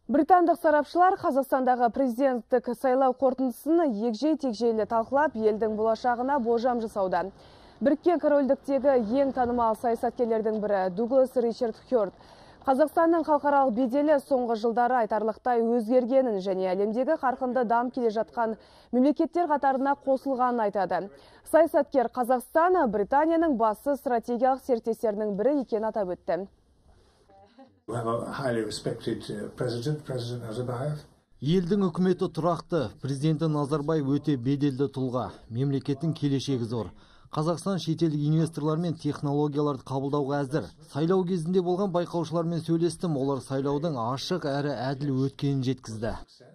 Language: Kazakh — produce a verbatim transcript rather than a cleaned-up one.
Британдық сарапшылар Қазақстандағы президенттік сайлау қорытындысын егжей-тегжейлі талқылап, елдің болашағына болжам жасауда. Біріккен Корольдіктегі ең танымал саясаткерлердің бірі Дуглас Ричард Хёрд Қазақстанның халықаралық беделі соңғы жылдары айтарлықтай өзгергенін және әлемдегі қарқынды дамып келе жатқан мемлекеттер қатарына қосылғанын айтады. Саясаткер Қазақстан Британияның басты стратегиялық серіктестерінің бірі екенін атап өтті. Елдің үкіметі тұрақты, президенті Назарбаев өте беделді тұлға, мемлекеттің келешегі зор. Қазақстан шетелдік инвесторлар мен технологияларды қабылдауға әзір. Сайлау кезінде болған байқаушылармен сөйлестім, олар сайлаудың ашық әрі әділ өткенін жеткізді.